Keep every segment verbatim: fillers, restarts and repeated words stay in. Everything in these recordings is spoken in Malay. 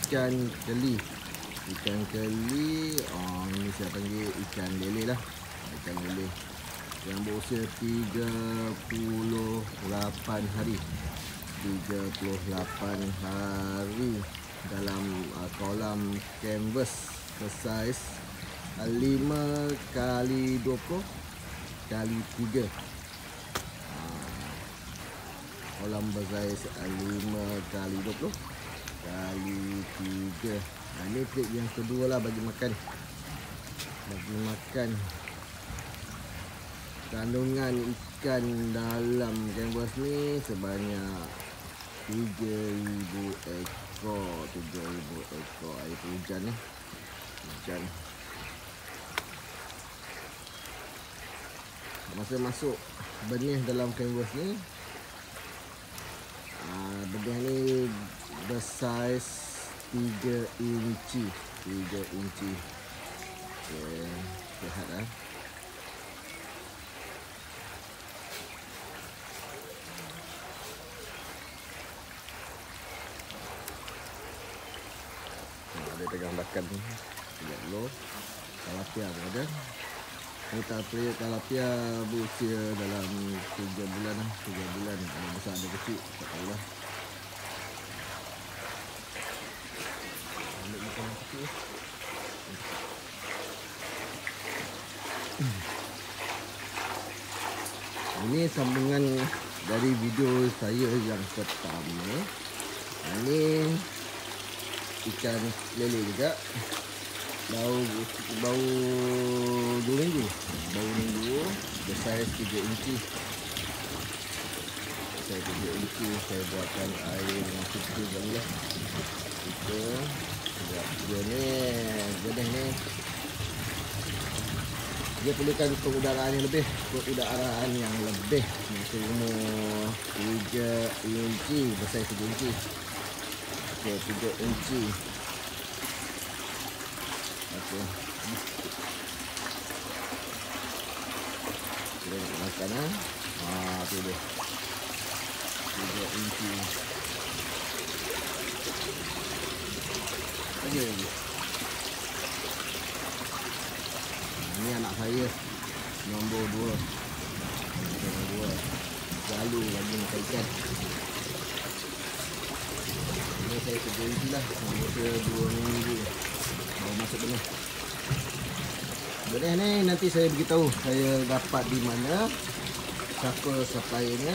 ikan keli. Ikan keli, oh, ini saya panggil ikan lele lah. Ikan lele yang berusia tiga puluh lapan hari. tiga puluh lapan hari dalam uh, kolam canvas bersaiz uh, lima kali dua puluh kali tiga. Uh, kolam bersaiz uh, lima kali dua puluh kali tiga. Nah, ini trik yang kedua lah bagi makan. Bagi makan kandungan ikan dalam canvas ni sebanyak tiga ribu ekor. tiga ribu ekor air hujan ni. Hujan. Masa masuk benih dalam canvas ni, aa, benih ni bersaiz tiga inci. tiga inci. Okay, lihat lah. Dia pegang bakan ni. Lihat dulu. Tilapia pun ada. Ini tilapia, tilapia berusia dalam tiga bulan lah. tiga bulan. Ada besar ada kecil. Tak tahu lah. Ambil makan yang kecil. Ini sambungan dari video saya yang pertama. Ini ikan lele juga. Bau bau dua minggu. Bau minggu bersaiz tiga inci. Saya tiga inci saya buatkan air yang kecil dulu lah. Kita buat dia ni, benih ni. Dia perlukan pengudaraan yang lebih, pengudaraan yang lebih. Masa umur tiga inci, bersaiz tiga inci. Okey, tiga inci. Okey. Kita makan ah. Ah, tu dia. tiga inci. Lagi lagi. Ini anak saya nombor dua. Nombor dua. Selalu lagi makan ikan. Ini saya kerja inci lah. Masa dua minggu baru masuk benih. Benih ni nanti saya beritahu saya dapat di mana, siapa suppliernya.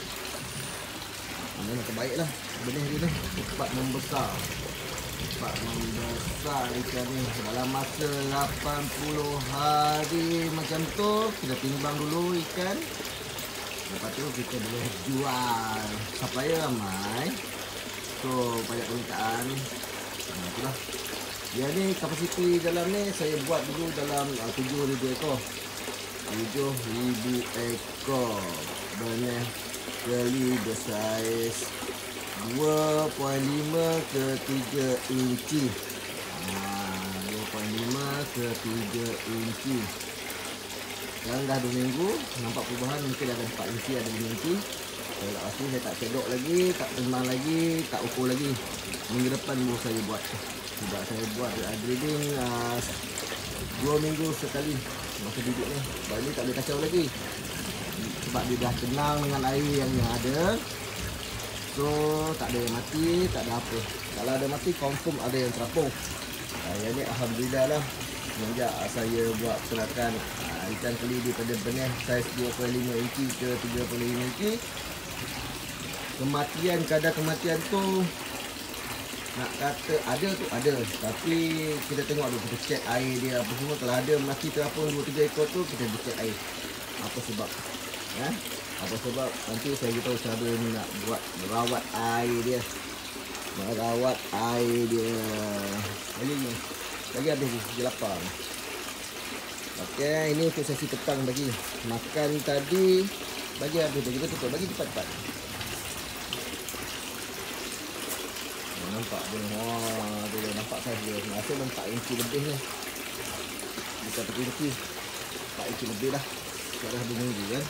Mana nak terbaik lah benih dia ni. Cepat membesar. Cepat membesar ikan ni. Dalam masa lapan puluh hari macam tu, kita timbang dulu ikan. Lepas tu kita boleh jual. Supplier ramai. So banyak permintaan. Nah, itulah. Dia ni kapasiti dalam ni saya buat dulu dalam uh, tujuh ribu ekor. tujuh ribu ekor. Benih keli bersaiz dua perpuluhan lima ke tiga inci. Ha, dua perpuluhan lima ke tiga inci. Sekarang dah dua minggu, nampak perubahan, mungkin ada empat inci, ada lima inci. Saya tak pasti, saya tak cedok lagi, tak tenang lagi, tak ukur lagi. Minggu depan baru saya buat. Sebab saya buat breeding uh, dua minggu sekali masa bibit ni. Sebab ni tak boleh kacau lagi. Sebab dia dah tenang dengan air yang, yang ada. So tak ada yang mati, tak ada apa. Kalau ada mati, confirm ada yang terapung. uh, Yang ni Alhamdulillah lah. Semenjak saya buat pergerakan uh, ikan keli daripada benih saiz dua perpuluhan lima inci ke tiga puluh lima inci, kematian, kadar kematian tu nak kata ada tu ada, tapi kita tengok dulu, kita check air dia apa semua. Kalau ada mati terapung dua tiga ekor tu, kita check air apa sebab, ya? Apa sebab, nanti saya beritahu cara ni nak buat merawat air dia. Merawat air dia. Lagi ni. Lagi habis ni, dia lapar. Okey, ini untuk sesi petang bagi. Makan tadi bagi habis, kita tutup, bagi cepat-cepat. Nampak dia, wah, dia nampak saiz dia. Rasa empat inci lebih ni. Bukan tiga inci, empat inci lebih dah. Sekarang dah dua minggu kan.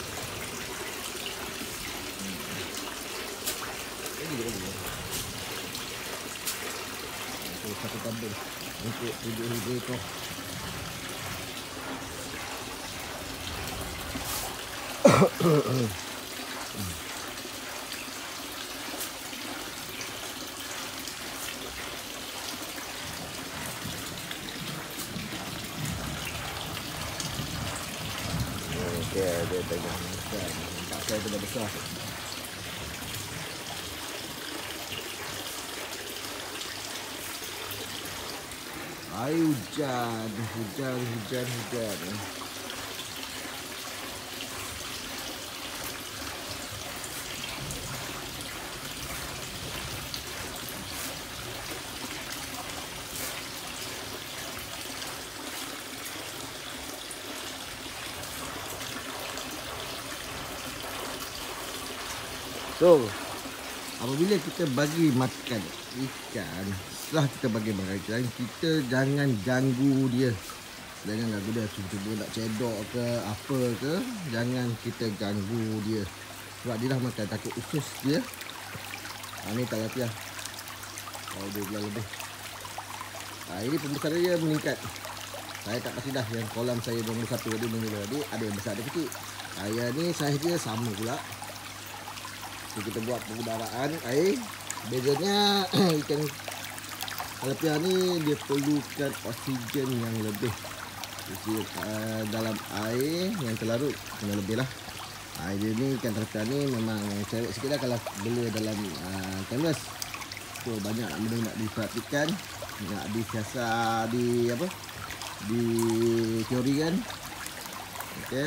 Lagi dia lagi. satu tabung untuk tujuh ribu ekor. Okey, dia tengah makan. Nampak saya sudah besar. Air hujan, hujan, hujan, hujan. So, apabila kita bagi makan ikan, setelah kita bagi makan ikan, kita jangan ganggu dia. Jangan ganggu dia, cuba nak cedok ke apa ke, jangan kita ganggu dia. Sebab dia dah makan, takut usus dia. Ha, ni tak latihan. Oh, dua bulan lebih. Ha, ini pembesaran dia meningkat. Saya tak pasti dah yang kolam saya nombor satu tadi mengira. Dia ada yang besar, ada kecil. Saya ni saiz dia sama pula. So, kita buat pengudaraan air. Bezanya ikan tilapia ni dia perlukan oksigen yang lebih. Jadi uh, dalam air yang terlarut kena lebih lah. Air dia ni ikan tilapia ni memang cerek sikit lah kalau bela dalam uh, kanvas. So banyak benda nak diperhatikan, nak disiasat di apa? Di teori kan. Okey.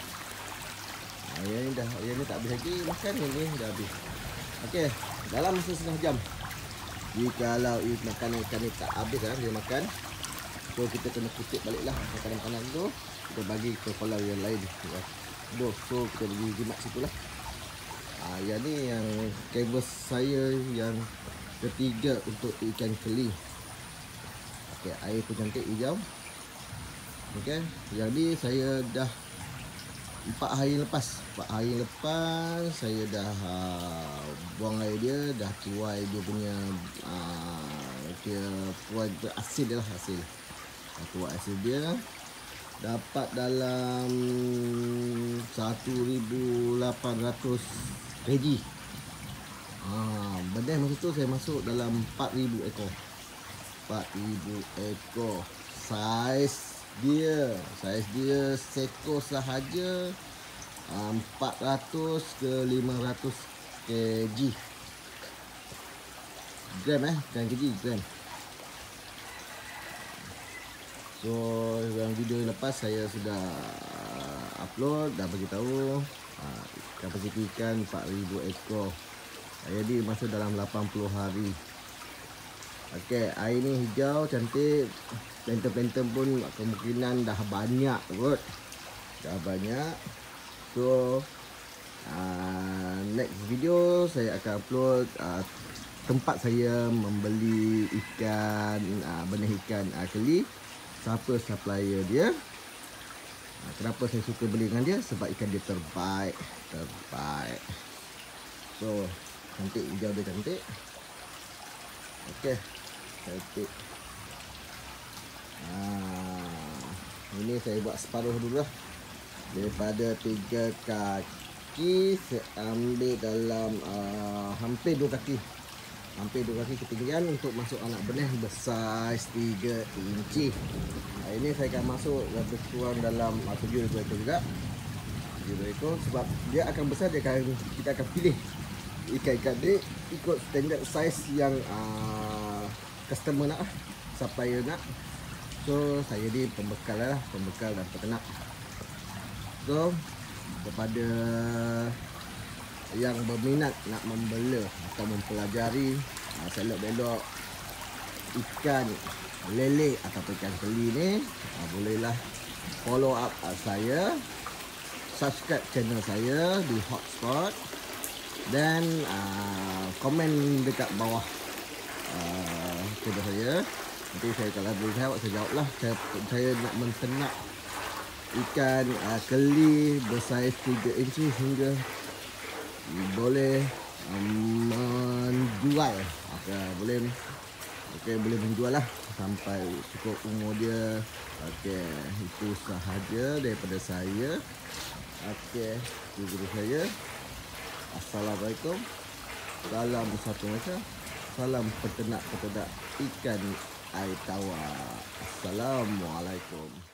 Ayah ni dah, ayah ni tak habis lagi makan ni, dah habis. Okey, dalam masa setengah jam. Jikalau makanan ikan ni tak habis kan dia makan, so kita kena kutip baliklah makanan-makanan tu, kita bagi ke kolam yang lain. Ya. So kita pergi jimat situ lah. Ha, yang ni yang canvas saya yang ketiga untuk ikan keli. Okey, air pun cantik hijau. Okey, yang ni saya dah Empat hari lepas Empat hari lepas saya dah uh, buang air dia, dah tuai dia punya uh, dia tuai asin dia lah, hasil dah tuai hasil dia dapat dalam satu ribu lapan ratus kilogram. uh, Benih masa tu saya masuk dalam empat ribu ekor. Empat ribu ekor. Saiz dia saiz dia seko sahaja empat ratus ke lima ratus kilogram. Gram eh bukan kg, gram. So dalam video yang lepas saya sudah upload dan bagi tahu uh, kapasiti ikan empat ribu ekor. Jadi masuk dalam lapan puluh hari. Okey, air ni hijau cantik. Plankton-plankton pun kemungkinan dah banyak kot. Dah banyak. So uh, next video saya akan upload uh, tempat saya membeli ikan, uh, benih ikan uh, keli. Siapa supplier dia. uh, Kenapa saya suka beli dengan dia? Sebab ikan dia terbaik. Terbaik. So cantik, hijau dia cantik. Okey, cantik. Ah, ini saya buat separuh dulu lah. Daripada tiga kaki saya ambil dalam uh, hampir dua kaki. Hampir dua kaki ketinggian untuk masuk anak benih besar tiga inci. Nah, ini saya akan masuk lebih kurang dalam uh, tujuh ribu ekor juga. tujuh ribu ekor sebab dia akan besar, dia akan, kita akan pilih ikan-ikan ni ikut standard size yang uh, customer nak, supplier nak. So saya ni pembekal lah, pembekal dan peternak. So kepada yang berminat nak membela atau mempelajari uh, selok belok ikan lele atau ikan keli ni, uh, bolehlah follow up uh, saya, subscribe channel saya di Hotspot dan uh, komen dekat bawah uh, channel saya. Nanti saya kalau boleh jawab, saya jawab lah. Saya, saya nak menternak ikan uh, keli bersaiz tiga inci hingga boleh um, menjual. Okay, boleh Okey, boleh menjual lah sampai cukup umur dia. Okey, itu sahaja daripada saya. Okey, itu video saya. Assalamualaikum. Salam satu macam. Salam peternak-peternak ikan air tawar. Assalamualaikum.